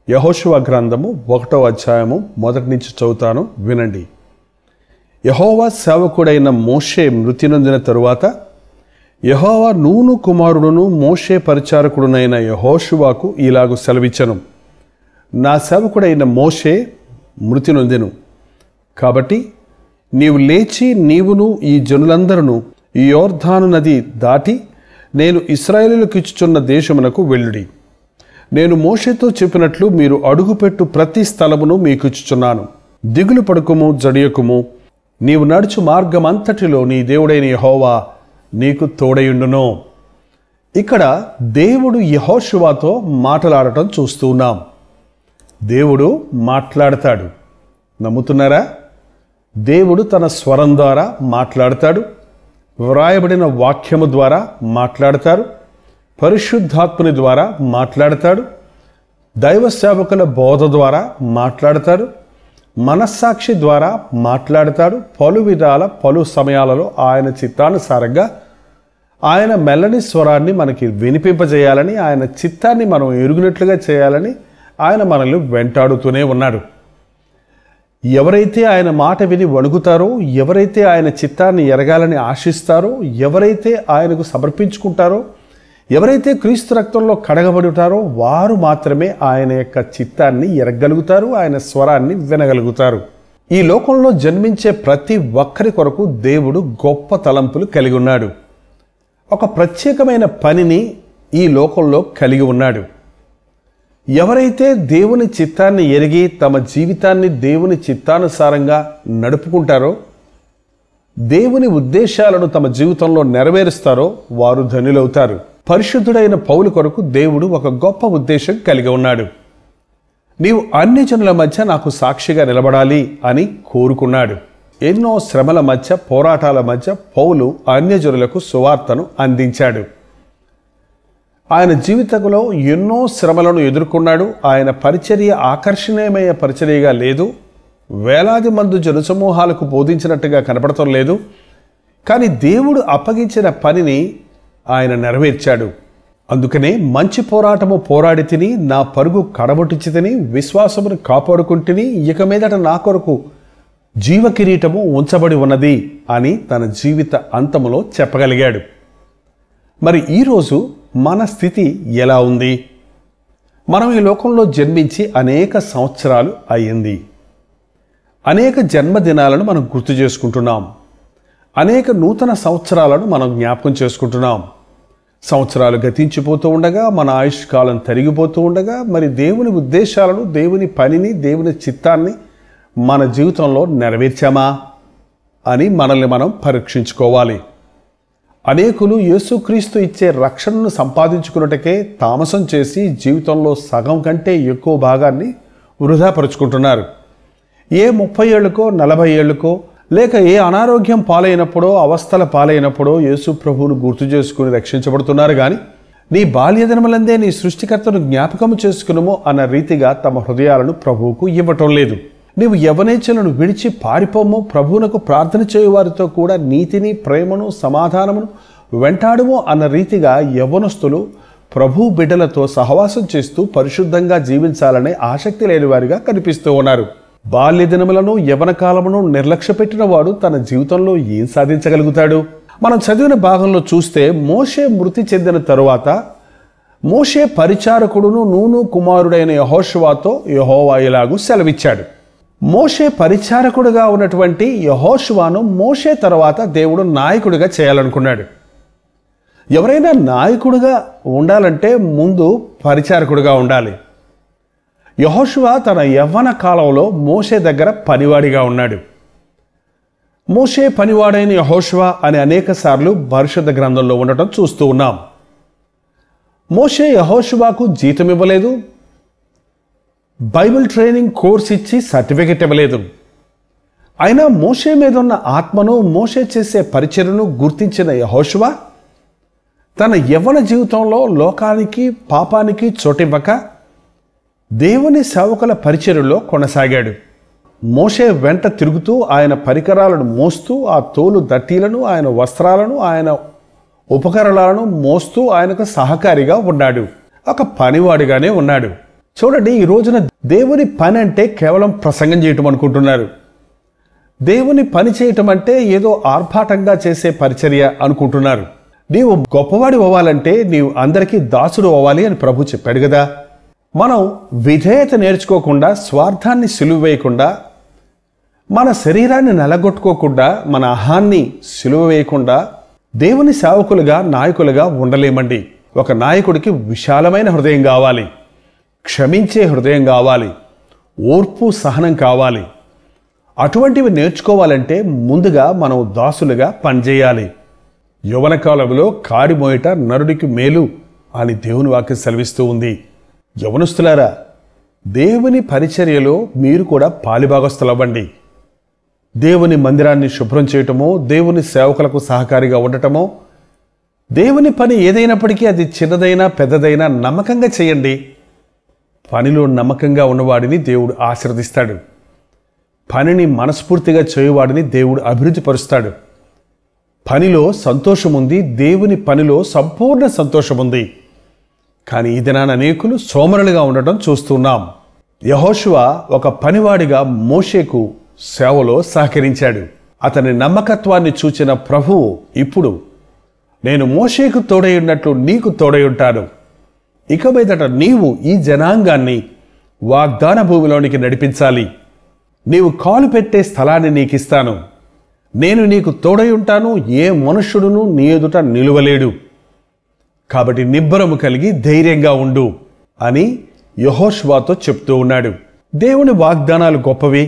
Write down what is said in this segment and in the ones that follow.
యెహోషువ గ్రంథము 1వ అధ్యాయము మొదటి నుంచి చదువుతాను, వినండి. యెహోవా సేవకుడైన మోషే మృతి నొందిన తరువాత యెహోవా నూను కుమారుడును మోషే పరిచారకుడునైన యెహోషువకు ఇలాగు సెలవిచ్చెను. నా సేవకుడైన మోషే మృతి నొందెను. కాబట్టి నీవు లేచి నీవును ఈ జనులందరూ ఈ యోర్దాను నది దాటి నేను ఇశ్రాయేలులకు ఇచ్చుచున్న దేశమునకు వెళ్ళుడి. నేను మోషేతో చెప్పినట్లు మీరు అడుగుపెట్టు ప్రతి స్థలమును మీకు ఇచ్చుచున్నాను. దిగులు పడుకుము, జడియకుము. నీవు నడుచు మార్గమంతటిలో నీ దేవుడైన యెహోవా నీకు తోడయుండును. ఇక్కడ దేవుడు యెహోషువతో మాట్లాడటం చూస్తున్నాం. దేవుడు మాట్లాడతాడు. నమ్ముతున్నారా? దేవుడు తన స్వరం ద్వారా మాట్లాడతాడు. వ్రాయబడిన వాక్యము ద్వారా మాట్లాడతారు. పరిశుద్ధాత్ముని ద్వారా మాట్లాడతాడు. దైవ సేవకుల బోధ ద్వారా మాట్లాడతాడు. మనస్సాక్షి ద్వారా మాట్లాడతాడు. పలు విధాల పలు సమయాలలో ఆయన చిత్తానుసారంగా ఆయన మెల్లని స్వరాన్ని మనకి వినిపింపజేయాలని, ఆయన చిత్తాన్ని మనం ఎరుగునట్లుగా చేయాలని ఆయన మనల్ని వెంటాడుతూనే ఉన్నాడు. ఎవరైతే ఆయన మాట విని వణుకుతారో, ఎవరైతే ఆయన చిత్తాన్ని ఎరగాలని ఆశిస్తారో, ఎవరైతే ఆయనకు సమర్పించుకుంటారో, ఎవరైతే క్రీస్తు రక్తంలో కడగబడుతారో వారు మాత్రమే ఆయన యొక్క చిత్తాన్ని ఎరగలుగుతారు, ఆయన స్వరాన్ని వినగలుగుతారు. ఈ లోకంలో జన్మించే ప్రతి ఒక్కరి కొరకు దేవుడు గొప్ప తలంపులు కలిగి ఉన్నాడు. ఒక ప్రత్యేకమైన పనిని ఈ లోకంలో కలిగి ఉన్నాడు. ఎవరైతే దేవుని చిత్తాన్ని ఎరిగి తమ జీవితాన్ని దేవుని చిత్తానుసారంగా నడుపుకుంటారో, దేవుని ఉద్దేశాలను తమ జీవితంలో నెరవేరుస్తారో వారు ధన్యులవుతారు. పరిశుద్ధుడైన పౌలు కొరకు దేవుడు ఒక గొప్ప ఉద్దేశం కలిగి ఉన్నాడు. నీవు అన్ని జనుల మధ్య నాకు సాక్షిగా నిలబడాలి అని కోరుకున్నాడు. ఎన్నో శ్రమల మధ్య, పోరాటాల మధ్య పౌలు అన్యజనులకు సువార్తను అందించాడు. ఆయన జీవితంలో ఎన్నో శ్రమలను ఎదుర్కొన్నాడు. ఆయన పరిచర్య ఆకర్షణీయమైన పరిచర్యగా లేదు. వేలాది మంది జనసమూహాలకు బోధించినట్టుగా కనపడటం లేదు. కానీ దేవుడు అప్పగించిన పనిని ఆయన నెరవేర్చాడు. అందుకనే మంచి పోరాటము పోరాడి తిని, నా పరుగు కడబొట్టించి తిని, విశ్వాసమును కాపాడుకుంటుని, ఇక మీదట నా కొరకు జీవ కిరీటము ఉంచబడి ఉన్నది అని తన జీవిత అంతములో చెప్పగలిగాడు. మరి ఈరోజు మన స్థితి ఎలా ఉంది? మనం ఈ లోకంలో జన్మించి అనేక సంవత్సరాలు అయ్యింది. అనేక జన్మదినాలను మనం గుర్తు చేసుకుంటున్నాం. అనేక నూతన సంవత్సరాలను మనం జ్ఞాపకం చేసుకుంటున్నాం. సంవత్సరాలు గతించిపోతూ ఉండగా, మన ఆయుష్కాలం తరిగిపోతూ ఉండగా, మరి దేవుని ఉద్దేశాలను, దేవుని పనిని, దేవుని చిత్తాన్ని మన జీవితంలో నెరవేర్చామా అని మనల్ని మనం పరీక్షించుకోవాలి. అనేకులు యేసుక్రీస్తు ఇచ్చే రక్షణను సంపాదించుకున్నట్టుకే తామసం చేసి జీవితంలో సగం కంటే ఎక్కువ భాగాన్ని వృధాపరుచుకుంటున్నారు. ఏ 30 ఏళ్ళకో 40 ఏళ్ళకో, లేక ఏ అనారోగ్యం పాలైనప్పుడో, అవస్థల పాలైనప్పుడో యేసు ప్రభువును గుర్తు చేసుకుని రక్షించబడుతున్నారు. కానీ నీ బాల్యదినములందే నీ సృష్టికర్తను జ్ఞాపకము చేసుకునుము అన్న రీతిగా తమ హృదయాలను ప్రభువుకు ఇవ్వటం లేదు. నీవు యవనేచ్ఛలను విడిచి పారిపోము, ప్రభువునకు ప్రార్థన చేయువారితో కూడా నీతిని, ప్రేమను, సమాధానమును వెంటాడుము అన్న రీతిగా యవ్వనస్తులు ప్రభు బిడ్డలతో సహవాసం చేస్తూ పరిశుద్ధంగా జీవించాలనే ఆసక్తి లేని వారిగా కనిపిస్తూ ఉన్నారు. బాల్య దినములను, యవన కాలమును నిర్లక్ష్యపెట్టిన వాడు తన జీవితంలో ఏం సాధించగలుగుతాడు? మనం చదివిన భాగంలో చూస్తే, మోషే మృతి చెందిన తరువాత మోషే పరిచారకుడును నూను కుమారుడైన యెహోషువతో యెహోవా ఇలాగు సెలవిచ్చాడు. మోషే పరిచారకుడుగా ఉన్నటువంటి యెహోషువను మోషే తర్వాత దేవుడు నాయకుడిగా చేయాలనుకున్నాడు. ఎవరైనా నాయకుడిగా ఉండాలంటే ముందు పరిచారకుడిగా ఉండాలి. యెహోషువ తన యవ్వన కాలంలో మోషే దగ్గర పనివాడిగా ఉన్నాడు. మోషే పనివాడైన యెహోషువ అని అనేక సార్లు పరిశుద్ధ గ్రంథంలో ఉండటం చూస్తూ ఉన్నాం. మోషే యెహోషువకు జీతం ఇవ్వలేదు, బైబిల్ ట్రైనింగ్ కోర్స్ ఇచ్చి సర్టిఫికెట్ ఇవ్వలేదు. అయినా మోషే మీద ఉన్న ఆత్మను, మోషే చేసే పరిచర్యను గుర్తించిన యెహోషువ తన యవ్వన జీవితంలో లోకానికి, పాపానికి చోటివ్వక దేవుని సేవకుల పరిచర్యలో కొనసాగాడు. మోషే వెంట తిరుగుతూ ఆయన పరికరాలను మోస్తూ, ఆ తోలు దట్టీలను, ఆయన వస్త్రాలను, ఆయన ఉపకరణాలను మోస్తూ ఆయనకు సహకారిగా ఉన్నాడు. ఒక పనివాడిగానే ఉన్నాడు. చూడండి, ఈ రోజున దేవుని పని అంటే కేవలం ప్రసంగం చేయటం అనుకుంటున్నారు. దేవుని పని చేయటం అంటే ఏదో ఆర్భాటంగా చేసే పరిచర్య అనుకుంటున్నారు. నీవు గొప్పవాడి అవ్వాలంటే నీవు అందరికీ దాసుడు అవ్వాలి అని ప్రభు చెప్పాడు కదా. మనం విధేయత నేర్చుకోకుండా, స్వార్థాన్ని సిలువ వేయకుండా, మన శరీరాన్ని నలగొట్టుకోకుండా, మన అహాన్ని సిలువ వేయకుండా దేవుని సేవకులుగా, నాయకులుగా ఉండలేమండి. ఒక నాయకుడికి విశాలమైన హృదయం కావాలి, క్షమించే హృదయం కావాలి, ఓర్పు సహనం కావాలి. అటువంటివి నేర్చుకోవాలంటే ముందుగా మనం దాసులుగా పనిచేయాలి. యవ్వన కాలంలో కాడి మోయట నరుడికి మేలు అని దేవుని వాక్యం సెలవిస్తూ ఉంది. యవనస్తులారా, దేవుని పరిచర్యలో మీరు కూడా పాలిభాగస్తులవ్వండి. దేవుని మందిరాన్ని శుభ్రం చేయటమో, దేవుని సేవకులకు సహకారిగా ఉండటమో, దేవుని పని ఏదైనప్పటికీ అది చిన్నదైనా పెద్దదైనా నమ్మకంగా చేయండి. పనిలో నమ్మకంగా ఉన్నవాడిని దేవుడు ఆశీర్వదిస్తాడు. పనిని మనస్ఫూర్తిగా చేయవాడిని దేవుడు అభివృద్ధి పరుస్తాడు. పనిలో సంతోషం ఉంది, దేవుని పనిలో సంపూర్ణ సంతోషం ఉంది. కానీ ఈ దినాన అనేకులు సోమరులుగా ఉండటం చూస్తున్నాం. యెహోషువ ఒక పనివాడిగా మోషేకు సేవలో సహకరించాడు. అతని నమ్మకత్వాన్ని చూచిన ప్రభువు ఇప్పుడు, నేను మోషేకు తోడై ఉన్నట్లు నీకు తోడై ఉంటాను. ఇక మీదట నీవు ఈ జనాంగాన్ని వాగ్దాన భూమిలోనికి నడిపించాలి. నీవు కాలు పెట్టే స్థలాన్ని నీకిస్తాను. నేను నీకు తోడై ఉంటాను. ఏ మనుష్యుడును నీ ఎదుట నిలువలేడు. కాబట్టి నిబ్బరము కలిగి ధైర్యంగా ఉండు అని యెహోషువతో చెప్తూ ఉన్నాడు. దేవుని వాగ్దానాలు గొప్పవి.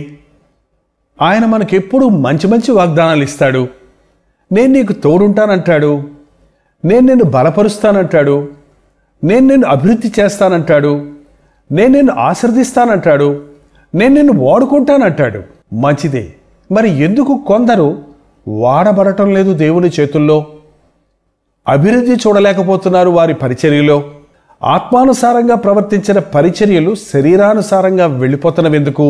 ఆయన మనకెప్పుడు మంచి మంచి వాగ్దానాలు ఇస్తాడు. నేను నీకు తోడుంటానంటాడు, నేను నిన్ను బలపరుస్తానంటాడు, నేను నిన్ను అభివృద్ధి చేస్తానంటాడు, నేను నిన్ను ఆశీర్దిస్తానంటాడు, నేను నిన్ను వాడుకుంటానంటాడు. మంచిదే. మరి ఎందుకు కొందరు వాడబడటం లేదు దేవుని చేతుల్లో? అభివృద్ధి చూడలేకపోతున్నారు వారి పరిచర్యలో. ఆత్మానుసారంగా ప్రవర్తించిన పరిచర్యలు శరీరానుసారంగా వెళ్ళిపోతున్నవెందుకు?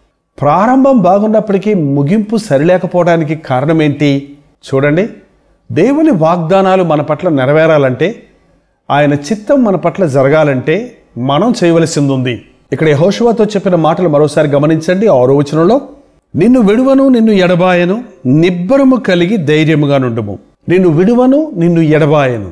ప్రారంభం బాగున్నప్పటికీ ముగింపు సరిలేకపోవడానికి కారణమేంటి? చూడండి, దేవుని వాగ్దానాలు మన పట్ల నెరవేరాలంటే, ఆయన చిత్తం మన పట్ల జరగాలంటే మనం చేయవలసింది ఉంది. ఇక్కడ యెహోషువతో చెప్పిన మాటలు మరోసారి గమనించండి. 6వ వచనంలో, నిన్ను విడువను, నిన్ను ఎడబాయను, నిబ్బరము కలిగి ధైర్యముగా నుండుము. నిన్ను విడువను, నిన్ను ఎడబాయను,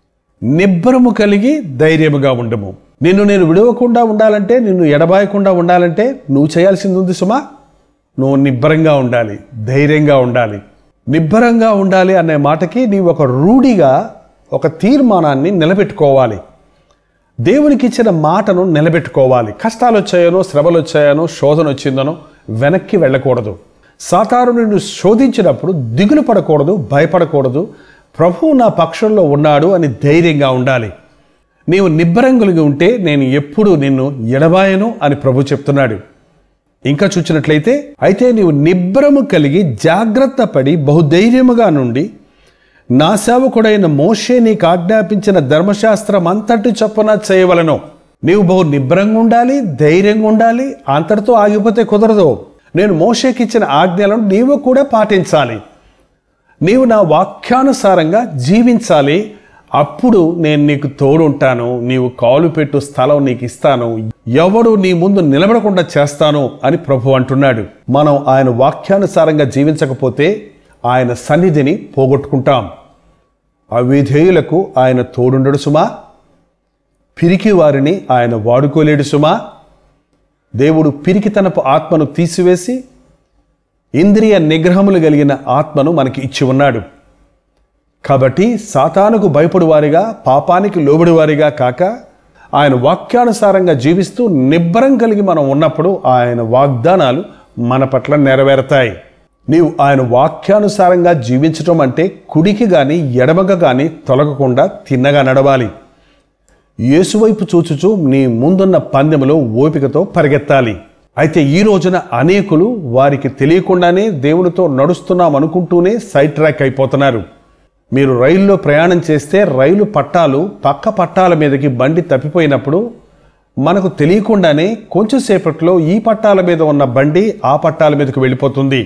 నిబ్బరము కలిగి ధైర్యముగా ఉండము. నిన్ను నేను విడవకుండా ఉండాలంటే, నిన్ను ఎడబాయకుండా ఉండాలంటే నువ్వు చేయాల్సింది ఉంది సుమా. నువ్వు నిబ్బరంగా ఉండాలి, ధైర్యంగా ఉండాలి. నిబ్బరంగా ఉండాలి అనే మాటకి నీవు ఒక రూఢిగా, ఒక తీర్మానాన్ని నిలబెట్టుకోవాలి. దేవునికి ఇచ్చిన మాటను నిలబెట్టుకోవాలి. కష్టాలు వచ్చాయనో, శ్రమలు వచ్చాయనో, శోధన వచ్చిందనో వెనక్కి వెళ్ళకూడదు. సాతాను నిన్ను శోధించినప్పుడు దిగులు పడకూడదు, భయపడకూడదు. ప్రభువు నా పక్షంలో ఉన్నాడు అని ధైర్యంగా ఉండాలి. నీవు నిబ్బరం కలిగి ఉంటే నేను ఎప్పుడు నిన్ను ఎడబాయను అని ప్రభు చెప్తున్నాడు. ఇంకా చూచినట్లయితే, అయితే నీవు నిబ్బరము కలిగి జాగ్రత్త పడి బహుధైర్యముగా నుండి నా సేవకుడైన మోషే నీకు ఆజ్ఞాపించిన ధర్మశాస్త్రం అంతటి చొప్పున చేయవలను. నీవు బహు నిబ్బరంగా ఉండాలి, ధైర్యంగా ఉండాలి. అంతటితో ఆగిపోతే కుదరదు. నేను మోషేకి ఇచ్చిన ఆజ్ఞలను నీవు కూడా పాటించాలి. నీవు నా వాక్యానుసారంగా జీవించాలి. అప్పుడు నేను నీకు తోడుంటాను. నీవు కాలు పెట్టు స్థలం నీకు ఇస్తాను. ఎవడు నీ ముందు నిలబడకుండా చేస్తాను అని ప్రభు అంటున్నాడు. మనం ఆయన వాక్యానుసారంగా జీవించకపోతే ఆయన సన్నిధిని పోగొట్టుకుంటాం. అవిధేయులకు ఆయన తోడుండడు సుమా. పిరికి వారిని ఆయన వాడుకోలేడు సుమా. దేవుడు పిరికితనపు ఆత్మను తీసివేసి ఇంద్రియ నిగ్రహములు కలిగిన ఆత్మను మనకి ఇచ్చి ఉన్నాడు. కాబట్టి సాతానుకు భయపడువారిగా, పాపానికి లోబడివారిగా కాక ఆయన వాక్యానుసారంగా జీవిస్తూ నిబ్బరం కలిగి మనం ఉన్నప్పుడు ఆయన వాగ్దానాలు మన పట్ల నెరవేరుతాయి. నీవు ఆయన వాక్యానుసారంగా జీవించటం అంటే కుడికి కానీ ఎడమగా కానీ తొలగకుండా తిన్నగా నడవాలి. యేసువైపు చూచుచూ నీ ముందున్న పందెములో ఓపికతో పరిగెత్తాలి. అయితే ఈ రోజున అనేకులు వారికి తెలియకుండానే దేవునితో నడుస్తున్నాం అనుకుంటూనే సైడ్ ట్రాక్ అయిపోతున్నారు. మీరు రైల్లో ప్రయాణం చేస్తే రైలు పట్టాలు పక్క పట్టాల మీదకి బండి తప్పిపోయినప్పుడు మనకు తెలియకుండానే కొంచెం సేపట్లో ఈ పట్టాల మీద ఉన్న బండి ఆ పట్టాల మీదకు వెళ్ళిపోతుంది.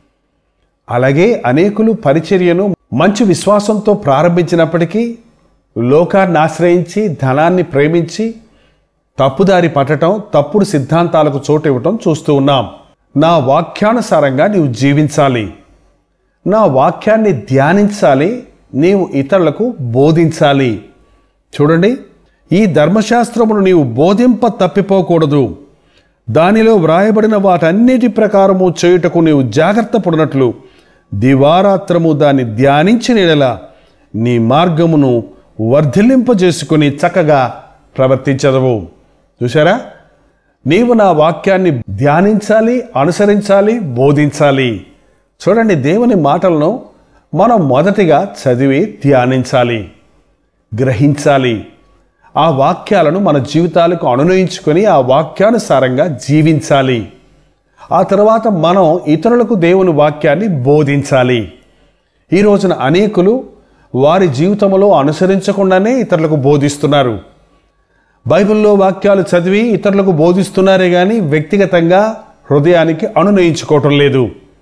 అలాగే అనేకులు పరిచర్యను మంచి విశ్వాసంతో ప్రారంభించినప్పటికీ లోకాన్ని ఆశ్రయించి ధనాన్ని ప్రేమించి తప్పుదారి పట్టడం, తప్పుడు సిద్ధాంతాలకు చోటు ఇవ్వటం చూస్తూ ఉన్నాం. నా వాక్యానుసారంగా నీవు జీవించాలి, నా వాక్యాన్ని ధ్యానించాలి, నీవు ఇతరులకు బోధించాలి. చూడండి, ఈ ధర్మశాస్త్రమును నీవు బోధింప తప్పిపోకూడదు, దానిలో వ్రాయబడిన వాటన్నిటి ప్రకారము చేయుటకు నీవు జాగ్రత్త పడినట్లు దివారాత్రము దాన్ని ధ్యానించిన యెడల నీ మార్గమును వర్ధిల్లింపజేసుకుని చక్కగా ప్రవర్తించదవు. చూసారా, నీవు నా వాక్యాన్ని ధ్యానించాలి, అనుసరించాలి, బోధించాలి. చూడండి, దేవుని మాటలను మనం మొదటిగా చదివి ధ్యానించాలి, గ్రహించాలి. ఆ వాక్యాలను మన జీవితాలకు అనునయించుకొని ఆ వాక్యానుసారంగా జీవించాలి. ఆ తర్వాత మనం ఇతరులకు దేవుని వాక్యాన్ని బోధించాలి. ఈ రోజున అనేకులు వారి జీవితంలో అనుసరించకుండానే ఇతరులకు బోధిస్తున్నారు. బైబిల్లో వాక్యాలు చదివి ఇతరులకు బోధిస్తున్నారే కానీ వ్యక్తిగతంగా హృదయానికి అనునయించుకోవటం లేదు.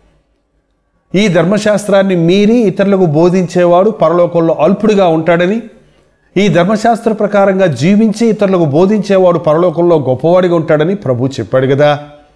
ఈ ధర్మశాస్త్రాన్ని మీరి ఇతరులకు బోధించేవాడు పరలోకంలో అల్పుడిగా ఉంటాడని, ఈ ధర్మశాస్త్ర ప్రకారంగా జీవించి ఇతరులకు బోధించేవాడు పరలోకంలో గొప్పవాడిగా ఉంటాడని ప్రభు చెప్పాడు కదా.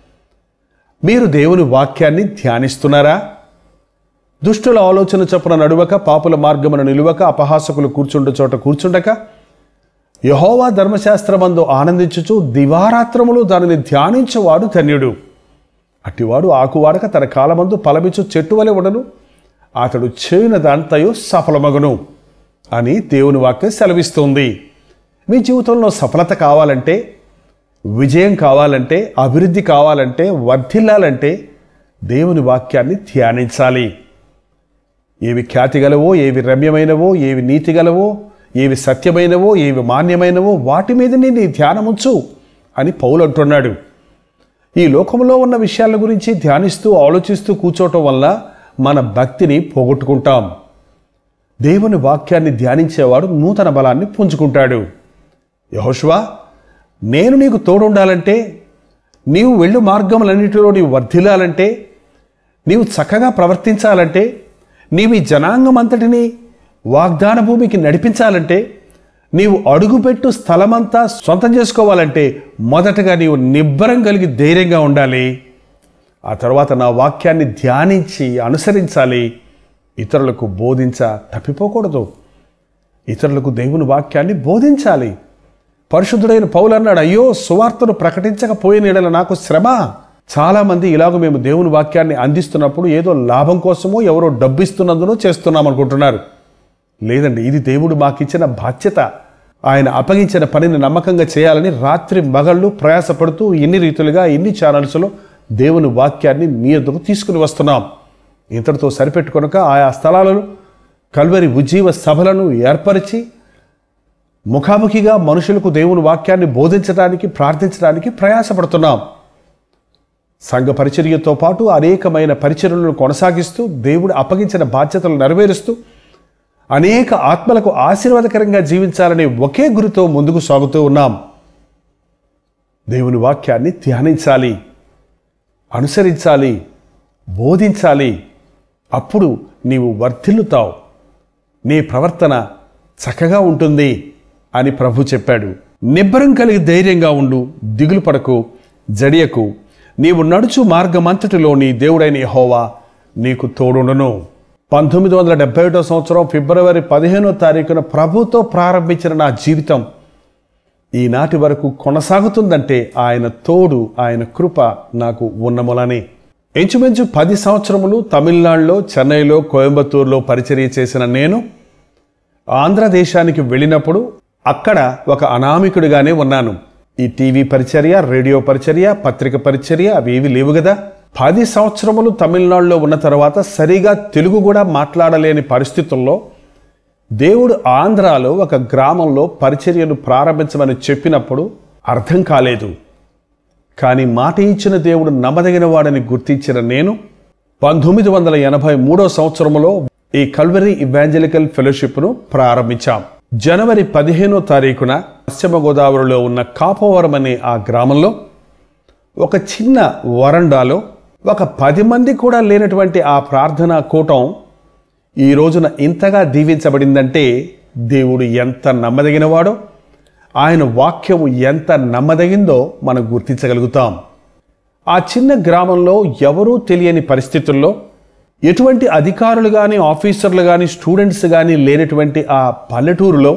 మీరు దేవుని వాక్యాన్ని ధ్యానిస్తున్నారా? దుష్టుల ఆలోచన చొప్పున నడువక, పాపుల మార్గమున నిలువక, అపహాసకులు కూర్చుండు చోట కూర్చుండక, యెహోవా ధర్మశాస్త్రమందు ఆనందించుచు దివారాత్రములు దానిని ధ్యానించువాడు ధన్యుడు. అట్టివాడు ఆకువాడక తన కాలమందు ఫలమిచ్చు చెట్టు వలె ఉండను, అతడు చేయునదంతయు సఫలమగును అని దేవుని వాక్యం సెలవిస్తుంది. మీ జీవితంలో సఫలత కావాలంటే, విజయం కావాలంటే, అభివృద్ధి కావాలంటే, వర్ధిల్లాలంటే దేవుని వాక్యాన్ని ధ్యానించాలి. ఏవి ఖ్యాతి గలవో, ఏవి రమ్యమైనవో, ఏవి నీతి గలవో, ఏవి సత్యమైనవో, ఏవి మాన్యమైనవో వాటి మీదనే నీ ధ్యానముంచు అని పౌలు అంటున్నాడు. ఈ లోకంలో ఉన్న విషయాల గురించి ధ్యానిస్తూ ఆలోచిస్తూ కూర్చోవటం వల్ల మన భక్తిని పోగొట్టుకుంటాం. దేవుని వాక్యాన్ని ధ్యానించేవాడు నూతన బలాన్ని పుంజుకుంటాడు. యెహోషువ, నేను నీకు తోడుండాలంటే, నీవు వెళ్ళు మార్గములన్నిటిలో నీవు వర్ధిల్లాలంటే, నీవు చక్కగా ప్రవర్తించాలంటే, నీవు ఈ జనాంగం అంతటినీ వాగ్దాన భూమికి నడిపించాలంటే, నీవు అడుగుపెట్టు స్థలమంతా సొంతం చేసుకోవాలంటే మొదటగా నీవు నిబ్బరం కలిగి ధైర్యంగా ఉండాలి. ఆ తర్వాత నా వాక్యాన్ని ధ్యానించి అనుసరించాలి. ఇతరులకు తప్పిపోకూడదు. ఇతరులకు దేవుని వాక్యాన్ని బోధించాలి. పరిశుద్ధుడైన పౌలు అన్నాడు, అయ్యో సువార్తను ప్రకటించకపోయిన యెడల నాకు శ్రమ. చాలామంది ఇలాగ మేము దేవుని వాక్యాన్ని అందిస్తున్నప్పుడు ఏదో లాభం కోసమో ఎవరో డబ్బిస్తున్నందునో చేస్తున్నాం అనుకుంటున్నారు. లేదండి, ఇది దేవుడు మాకిచ్చిన బాధ్యత. ఆయన అప్పగించిన పనిని నమ్మకంగా చేయాలని రాత్రి మగళ్ళు ప్రయాసపడుతూ ఇన్ని రీతులుగా ఇన్ని ఛానల్స్లో దేవుని వాక్యాన్ని మీ ఎదురు తీసుకుని వస్తున్నాం. ఇంతటితో సరిపెట్టుకొనక ఆయా స్థలాలలో కల్వరి ఉజ్జీవ సభలను ఏర్పరిచి ముఖాముఖిగా మనుషులకు దేవుని వాక్యాన్ని బోధించడానికి, ప్రార్థించడానికి ప్రయాసపడుతున్నాం. సంఘ పరిచర్యతో పాటు అనేకమైన పరిచర్యలను కొనసాగిస్తూ దేవుడు అప్పగించిన బాధ్యతలు నెరవేరుస్తూ అనేక ఆత్మలకు ఆశీర్వాదకరంగా జీవించాలనే ఒకే గురితో ముందుకు సాగుతూ ఉన్నాం. దేవుని వాక్యాన్ని ధ్యానించాలి, అనుసరించాలి, బోధించాలి. అప్పుడు నీవు వర్ధిల్లుతావు, నీ ప్రవర్తన చక్కగా ఉంటుంది అని ప్రభు చెప్పాడు. నిబ్బరం కలిగి ధైర్యంగా ఉండు, దిగులు పడకు, జడియకు. నీవు నడుచు మార్గమంతటిలో నీ దేవుడైన యెహోవా నీకు తోడుండును. 1971 సంవత్సరం ఫిబ్రవరి 15వ తారీఖున ప్రభుతో ప్రారంభించిన నా జీవితం ఈనాటి వరకు కొనసాగుతుందంటే ఆయన తోడు, ఆయన కృప నాకు ఉన్నములనే. ఇంచుమించు 10 సంవత్సరములు తమిళనాడులో, చెన్నైలో, కోయంబత్తూరులో పరిచర్య చేసిన నేను ఆంధ్రదేశానికి వెళ్ళినప్పుడు అక్కడ ఒక అనామికుడిగానే ఉన్నాను. ఈ టీవీ పరిచర్య, రేడియో పరిచర్య, పత్రిక పరిచర్య అవి ఏవి లేవు కదా. 10 సంవత్సరములు తమిళనాడులో ఉన్న తర్వాత సరిగా తెలుగు కూడా మాట్లాడలేని పరిస్థితుల్లో దేవుడు ఆంధ్రాలో ఒక గ్రామంలో పరిచర్యను ప్రారంభించమని చెప్పినప్పుడు అర్థం కాలేదు. కానీ మాట ఇచ్చిన దేవుడు నమ్మదగిన వాడని గుర్తించిన నేను 1983వ సంవత్సరంలో ఈ కల్వరీ evangelical ఫెలోషిప్ను ప్రారంభించాం. జనవరి 15వ తారీఖున పశ్చిమ గోదావరిలో ఉన్న కాపవరం అనే ఆ గ్రామంలో ఒక చిన్న వరండాలో ఒక 10 మంది కూడా లేనటువంటి ఆ ప్రార్థనా కూటం ఈ రోజున ఇంతగా దీవించబడిందంటే దేవుడు ఎంత నమ్మదగినవాడో, ఆయన వాక్యము ఎంత నమ్మదగిందో మనం గుర్తించగలుగుతాం. ఆ చిన్న గ్రామంలో ఎవరూ తెలియని పరిస్థితుల్లో, ఎటువంటి అధికారులు కానీ, ఆఫీసర్లు కానీ, స్టూడెంట్స్ కానీ లేనటువంటి ఆ పల్లెటూరులో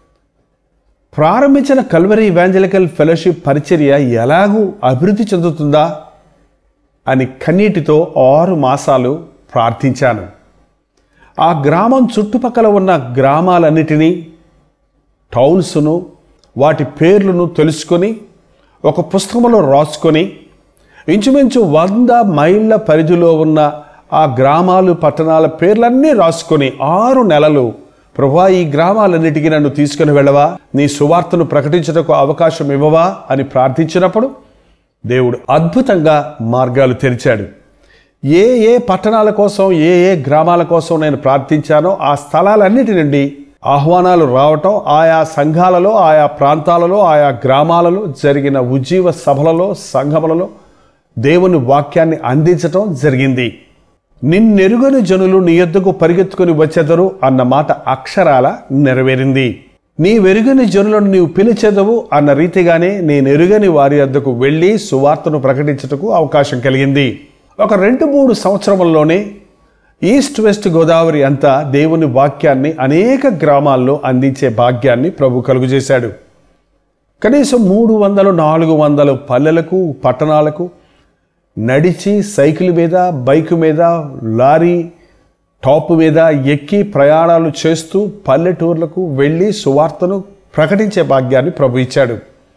ప్రారంభించిన కల్వరీ ఇవాంజలికల్ ఫెలోషిప్ పరిచర్య ఎలాగూ అభివృద్ధి చెందుతుందా అని కన్నీటితో 6 మాసాలు ప్రార్థించాను. ఆ గ్రామం చుట్టుపక్కల ఉన్న గ్రామాలన్నిటినీ, టౌన్స్ను, వాటి పేర్లను తెలుసుకొని ఒక పుస్తకంలో రాసుకొని ఇంచుమించు 100 మైళ్ళ పరిధిలో ఉన్న ఆ గ్రామాలు, పట్టణాల పేర్లన్నీ రాసుకొని 6 నెలలు, ప్రభువా ఈ గ్రామాలన్నిటికీ నన్ను తీసుకుని వెళ్ళవా, నీ సువార్తను ప్రకటించడానికి అవకాశం ఇవ్వవా అని ప్రార్థించినప్పుడు దేవుడు అద్భుతంగా మార్గాలు తెరిచాడు. ఏ ఏ పట్టణాల కోసం, ఏ ఏ గ్రామాల కోసం నేను ప్రార్థించానో ఆ స్థలాలన్నిటి నుండి ఆహ్వానాలు రావటం, ఆయా సంఘాలలో, ఆయా ప్రాంతాలలో, ఆయా గ్రామాలలో జరిగిన ఉజ్జీవ సభలలో, సంఘములలో దేవుని వాక్యాన్ని అందించటం జరిగింది. నిన్నెరుగని జనులు నీ యొద్దకు పరిగెత్తుకుని వచ్చెదరు అన్న మాట అక్షరాల నెరవేరింది. నీవెరుగని జనులను నీవు పిలిచెదవు అన్న రీతిగానే నేనెరుగని వారి యొద్దకు వెళ్ళి సువార్తను ప్రకటించుటకు అవకాశం కలిగింది. ఒక 2-3 సంవత్సరముల్లోనే ఈస్ట్ వెస్ట్ గోదావరి అంతా దేవుని వాక్యాన్ని అనేక గ్రామాల్లో అందించే భాగ్యాన్ని ప్రభు కలుగజేశాడు. కనీసం 300-400 పల్లెలకు, పట్టణాలకు నడిచి, సైకిల్ మీద, బైక్ మీద, లారీ టాప్ మీద ఎక్కి ప్రయాణాలు చేస్తూ పల్లెటూర్లకు వెళ్ళి సువార్తను ప్రకటించే భాగ్యాన్ని ప్రభు ఇచ్చాడు.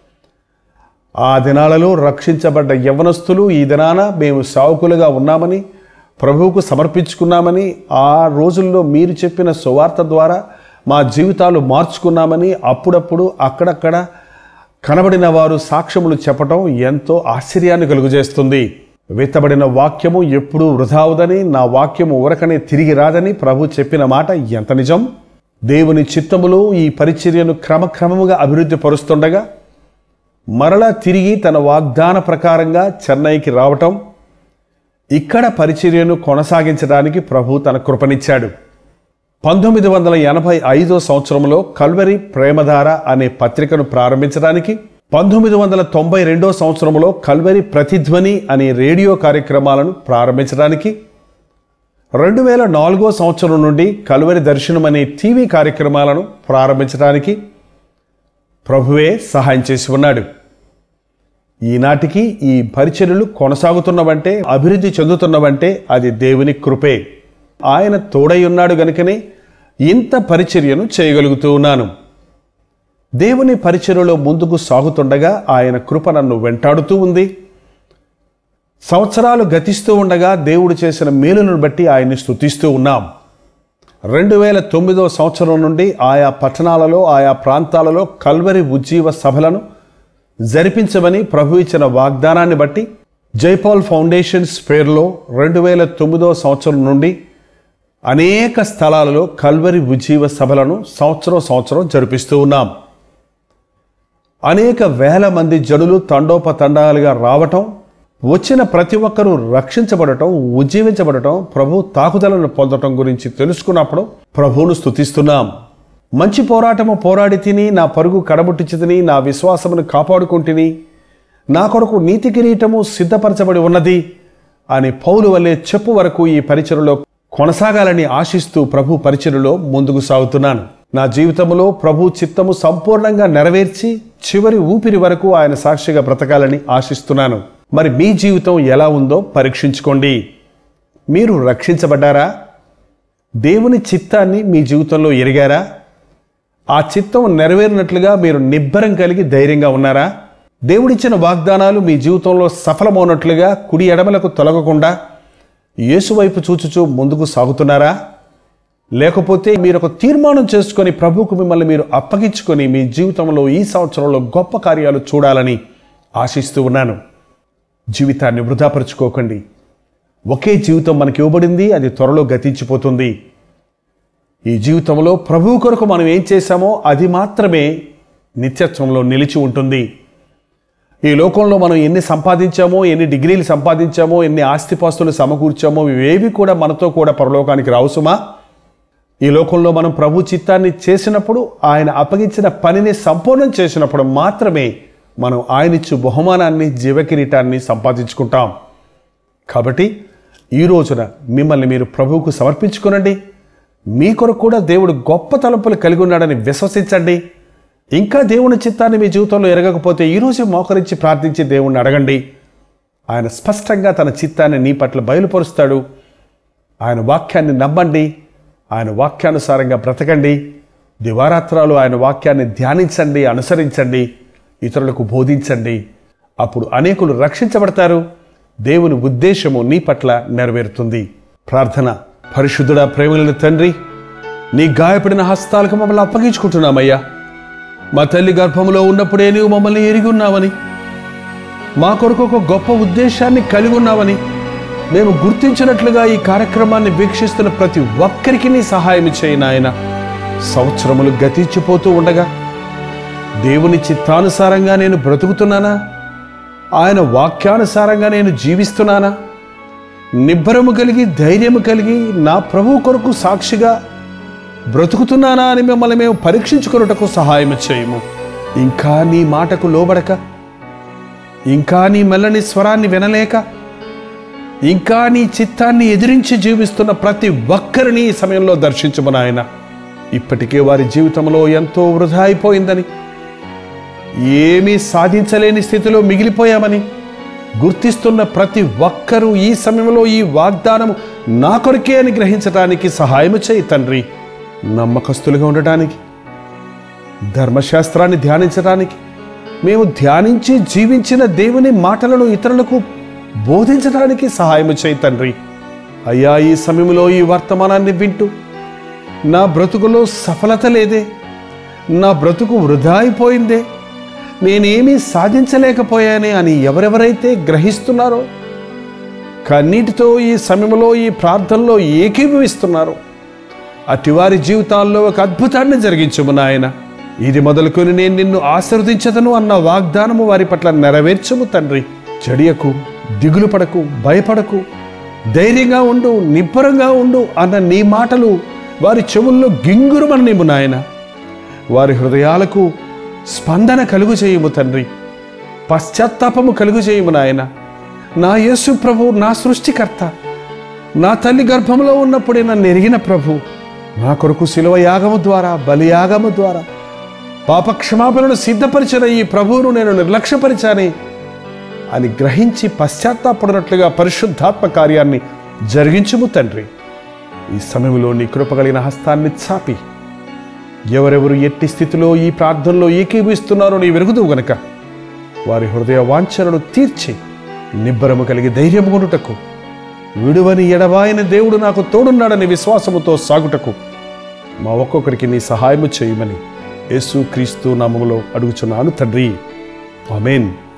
ఆ దినాలలో రక్షించబడ్డ యవ్వనస్తులు ఈ దినాన మేము సావుకులుగా ఉన్నామని, ప్రభువుకు సమర్పించుకున్నామని, ఆ రోజుల్లో మీరు చెప్పిన సువార్త ద్వారా మా జీవితాలు మార్చుకున్నామని అప్పుడప్పుడు అక్కడక్కడ కనబడిన వారు సాక్ష్యములు చెప్పటం ఎంతో ఆశ్చర్యాన్ని కలుగజేస్తుంది. విత్తబడిన వాక్యము ఎప్పుడూ వృధా అవదని, నా వాక్యము ఊరకనే తిరిగి రాదని ప్రభు చెప్పిన మాట ఎంత నిజం. దేవుని చిత్తములో ఈ పరిచర్యను క్రమక్రమముగా అభివృద్ధి పరుస్తుండగా మరలా తిరిగి తన వాగ్దాన ప్రకారంగా చెన్నైకి రావటం, ఇక్కడ పరిచర్యను కొనసాగించడానికి ప్రభు తన కృపనిచ్చాడు. 1985 సంవత్సరంలో కల్వరీ ప్రేమధార అనే పత్రికను ప్రారంభించడానికి, 1992 సంవత్సరంలో కల్వరీ ప్రతిధ్వని అనే రేడియో కార్యక్రమాలను ప్రారంభించడానికి, 2004 సంవత్సరం నుండి కల్వరీ దర్శనం అనే టీవీ కార్యక్రమాలను ప్రారంభించడానికి ప్రభువే సహాయం చేసి ఉన్నాడు. ఈనాటికి ఈ పరిచర్యలు కొనసాగుతున్నవంటే, అభివృద్ధి చెందుతున్నవంటే అది దేవుని కృపే. ఆయన తోడై ఉన్నాడు గనుకనే ఇంత పరిచర్యను చేయగలుగుతూ ఉన్నాను. దేవుని పరిచర్యలో ముందుకు సాగుతుండగా ఆయన కృప నన్ను వెంటాడుతూ ఉంది. సంవత్సరాలు గతిస్తూ ఉండగా దేవుడు చేసిన మేలును బట్టి ఆయన్ని స్తుతిస్తూ ఉన్నాం. 2009 సంవత్సరం నుండి ఆయా పట్టణాలలో, ఆయా ప్రాంతాలలో కల్వరీ ఉజ్జీవ సభలను జరిపించమని ప్రభు ఇచ్చిన వాగ్దానాన్ని బట్టి జయపాల్ ఫౌండేషన్స్ పేరులో 2009 సంవత్సరం నుండి అనేక స్థలాలలో కల్వరీ ఉజ్జీవ సభలను సంవత్సరం జరిపిస్తూ ఉన్నాం. అనేక వేల మంది జనులు తండోపతండాలుగా రావటం, వచ్చిన ప్రతి ఒక్కరూ రక్షించబడటం, ఉజ్జీవించబడటం, ప్రభు తాకుదలను పొందటం గురించి తెలుసుకున్నప్పుడు ప్రభువును స్తుతిస్తున్నాం. మంచి పోరాటము పోరాడి తిని, నా పరుగు కడముట్టించి తిని, నా విశ్వాసమును కాపాడుకుంటుని, నా కొరకు నీతి కిరీటము సిద్ధపరచబడి ఉన్నది అని పౌలు వల్లే చెప్పు వరకు ఈ పరిచర్యలో కొనసాగాలని ఆశిస్తూ ప్రభు పరిచర్యలో ముందుకు సాగుతున్నాను. నా జీవితంలో ప్రభు చిత్తము సంపూర్ణంగా నెరవేర్చి చివరి ఊపిరి వరకు ఆయన సాక్షిగా బ్రతకాలని ఆశిస్తున్నాను. మరి మీ జీవితం ఎలా ఉందో పరీక్షించుకోండి. మీరు రక్షించబడ్డారా? దేవుని చిత్తాన్ని మీ జీవితంలో ఎరిగారా? ఆ చిత్తం నెరవేరినట్లుగా మీరు నిబ్బరం కలిగి ధైర్యంగా ఉన్నారా? దేవుడిచ్చిన వాగ్దానాలు మీ జీవితంలో సఫలమవునట్లుగా కుడి ఎడమలకు తొలగకుండా యేసువైపు చూచుచూ ముందుకు సాగుతున్నారా? లేకపోతే మీరు ఒక తీర్మానం చేసుకొని ప్రభువుకు మిమ్మల్ని మీరు అప్పగించుకొని మీ జీవితంలో ఈ సంవత్సరంలో గొప్ప కార్యాలు చూడాలని ఆశిస్తూ ఉన్నాను. జీవితాన్ని వృధాపరుచుకోకండి. ఒకే జీవితం మనకి ఇవ్వబడింది, అది త్వరలో గతించిపోతుంది. ఈ జీవితంలో ప్రభువు కొరకు మనం ఏం చేశామో అది మాత్రమే నిత్యత్వంలో నిలిచి ఉంటుంది. ఈ లోకంలో మనం ఎన్ని సంపాదించామో, ఎన్ని డిగ్రీలు సంపాదించామో, ఎన్ని ఆస్తిపాస్తులు సమకూర్చామో, ఇవేవి కూడా మనతో కూడా పరలోకానికి రావుసుమా? ఈ లోకంలో మనం ప్రభు చిత్తాన్ని చేసినప్పుడు, ఆయన అప్పగించిన పనిని సంపూర్ణం చేసినప్పుడు మాత్రమే మనం ఆయనిచ్చు బహుమానాన్ని, జీవకిరీటాన్ని సంపాదించుకుంటాం. కాబట్టి ఈ రోజున మిమ్మల్ని మీరు ప్రభువుకు సమర్పించుకునండి. మీ కొరకు కూడా దేవుడు గొప్ప తలంపులు కలిగి ఉన్నాడని విశ్వసించండి. ఇంకా దేవుని చిత్తాన్ని మీ జీవితంలో ఎరగకపోతే ఈరోజు మోకరించి ప్రార్థించి దేవుణ్ణి అడగండి. ఆయన స్పష్టంగా తన చిత్తాన్ని నీ పట్ల బయలుపరుస్తాడు. ఆయన వాక్యాన్ని నమ్మండి, ఆయన వాక్యానుసారంగా బ్రతకండి. దివారాత్రాలు ఆయన వాక్యాన్ని ధ్యానించండి, అనుసరించండి, ఇతరులకు బోధించండి. అప్పుడు అనేకులు రక్షించబడతారు. దేవుని ఉద్దేశము నీ పట్ల నెరవేరుతుంది. ప్రార్థన. పరిశుద్ధుడా, ప్రేమగల తండ్రి, నీ గాయపడిన హస్తాలకు మమ్మల్ని అప్పగించుకుంటున్నామయ్యా. మా తల్లి గర్భంలో ఉన్నప్పుడే నీవు మమ్మల్ని ఎరిగి ఉన్నావని, మా కొరకు ఒక గొప్ప ఉద్దేశాన్ని కలిగి ఉన్నావని మేము గుర్తించినట్లుగా ఈ కార్యక్రమాన్ని వీక్షిస్తున్న ప్రతి ఒక్కరికి నీ సహాయం చేయి నాయన. సంవత్సరములు గతించిపోతూ ఉండగా దేవుని చిత్తానుసారంగా నేను బ్రతుకుతున్నానా? ఆయన వాక్యానుసారంగా నేను జీవిస్తున్నానా? నిబ్బరము కలిగి, ధైర్యము కలిగి నా ప్రభువు కొరకు సాక్షిగా బ్రతుకుతున్నానా అని మిమ్మల్ని మేము పరీక్షించుకున్నటకు సహాయం చేయము. ఇంకా నీ మాటకు లోబడక, ఇంకా నీ మెల్లని స్వరాన్ని వినలేక, ఇంకా నీ చిత్తాన్ని ఎదిరించి జీవిస్తున్న ప్రతి ఒక్కరిని ఈ సమయంలో దర్శించము నాయన. ఇప్పటికే వారి జీవితంలో ఎంతో వృధా అయిపోయిందని, ఏమీ సాధించలేని స్థితిలో మిగిలిపోయామని గుర్తిస్తున్న ప్రతి ఒక్కరూ ఈ సమయంలో ఈ వాగ్దానము నా కొరకే అని గ్రహించడానికి సహాయము చేయి తండ్రి. నమ్మకస్తులుగా ఉండటానికి, ధర్మశాస్త్రాన్ని ధ్యానించడానికి, మేము ధ్యానించి జీవించిన దేవుని మాటలను ఇతరులకు బోధించడానికి సహాయము చేయి తండ్రి. అయ్యా, ఈ సమయంలో ఈ వర్తమానాన్ని వింటూ నా బ్రతుకులో సఫలత లేదే, నా బ్రతుకు వృధా అయిపోయిందే, నేనేమీ సాధించలేకపోయానే అని ఎవరెవరైతే గ్రహిస్తున్నారో, కన్నీటితో ఈ సమయంలో ఈ ప్రార్థనలో ఏకీభవిస్తున్నారో, అటివారి జీవితాల్లో ఒక అద్భుతాన్ని జరిగించుము నాయన. ఇది మొదలుకొని నేను నిన్ను ఆశీర్వదించదను అన్న వాగ్దానము వారి పట్ల నెరవేర్చుము తండ్రి. చెడియకు, దిగులు పడకు, భయపడకు, ధైర్యంగా ఉండు, నిబ్బరంగా ఉండు అన్న నీ మాటలు వారి చెవుల్లో గింగురుమనివ్వు నాయన. వారి హృదయాలకు స్పందన కలుగు చేయము తండ్రి. పశ్చాత్తాపము కలుగు చేయము నాయన. నా యేసు ప్రభు, నా సృష్టికర్త, నా తల్లి గర్భంలో ఉన్నప్పుడే నన్ను ఎరిగిన ప్రభు, నా కొరకు శిలువ యాగము ద్వారా, బలియాగము ద్వారా పాపక్షమాపణను సిద్ధపరిచిన ఈ ప్రభువును నేను నిర్లక్ష్యపరిచానే అని గ్రహించి పశ్చాత్తాపడినట్లుగా పరిశుద్ధాత్మ కార్యాన్ని జరిగించుము తండ్రి. ఈ సమయంలో నీ కృప కలిగిన హస్తాన్ని చాపి ఎవరెవరు ఎట్టి స్థితిలో ఈ ప్రార్థనలో ఏకీభవిస్తున్నారో నీ వెరుగుదువు గనక వారి హృదయ వాంఛనను తీర్చి నిబ్బరము కలిగి ధైర్యము కొనుటకు, విడువని ఎడబాయని దేవుడు నాకు తోడున్నాడని విశ్వాసముతో సాగుటకు మా ఒక్కొక్కరికి నీ సహాయము చేయమని యేసు క్రీస్తు నామములో అడుగుచున్నాను తండ్రి. ఆమేన్.